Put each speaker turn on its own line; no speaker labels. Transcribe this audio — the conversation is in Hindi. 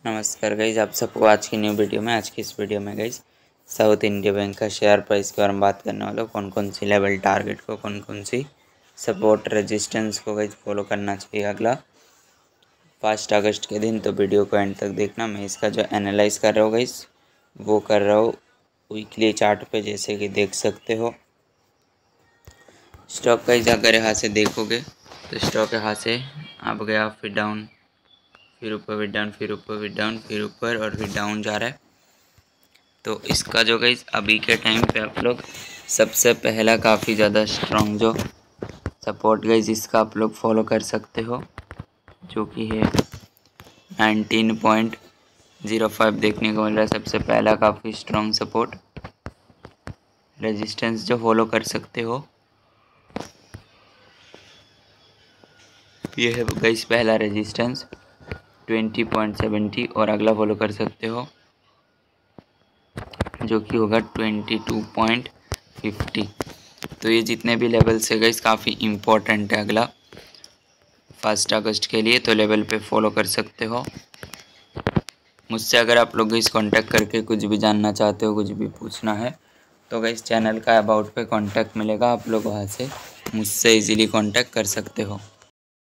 नमस्कार गाइज, आप सबको आज की न्यू वीडियो में। आज की इस वीडियो में गाइज साउथ इंडिया बैंक का शेयर प्राइस के बारे में बात करने वाला हूँ। कौन कौन सी लेवल टारगेट को, कौन कौन सी सपोर्ट रेजिस्टेंस को गाइज फॉलो करना चाहिए अगला 5 अगस्त के दिन। तो वीडियो को एंड तक देखना। मैं इसका जो एनालाइज कर रहा हूँ गाइज वो कर रहा हूँ वीकली चार्ट पे, जैसे कि देख सकते हो। स्टॉक गाइज अगर यहाँ से देखोगे तो स्टॉक यहाँ से आप गया, फिर डाउन, फिर ऊपर, फिर डाउन, फिर ऊपर, फिर डाउन, फिर ऊपर और फिर डाउन जा रहा है। तो इसका जो गाइज अभी के टाइम पे आप लोग सबसे पहला काफ़ी ज़्यादा स्ट्रॉन्ग जो सपोर्ट गाइज इसका आप लोग फॉलो कर सकते हो, जो कि है 19.05 देखने को मिल रहा है। सबसे पहला काफ़ी स्ट्रॉन्ग सपोर्ट रेजिस्टेंस जो फॉलो कर सकते हो, ये है गाइज पहला रेजिस्टेंस 20.70 और अगला फॉलो कर सकते हो जो कि होगा 22.50। तो ये जितने भी लेवल्स है गाइस काफ़ी इम्पोर्टेंट है अगला 1 अगस्त के लिए। तो लेवल पे फॉलो कर सकते हो। मुझसे अगर आप लोग गाइस कांटेक्ट करके कुछ भी जानना चाहते हो, कुछ भी पूछना है, तो गाइस चैनल का अबाउट पे कांटेक्ट मिलेगा। आप लोग वहाँ से मुझसे इजीली कांटेक्ट कर सकते हो।